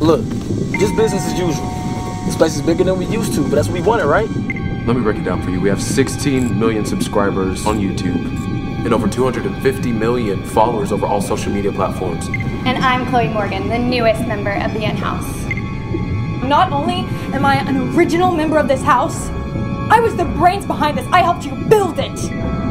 Look, just business as usual. This place is bigger than we used to, but that's what we wanted, right? Let me break it down for you. We have 16 million subscribers on YouTube and over 250 million followers over all social media platforms. And I'm Chloe Morgan, the newest member of the INHOUSE. Not only am I an original member of this house, I was the brains behind this. I helped you build it.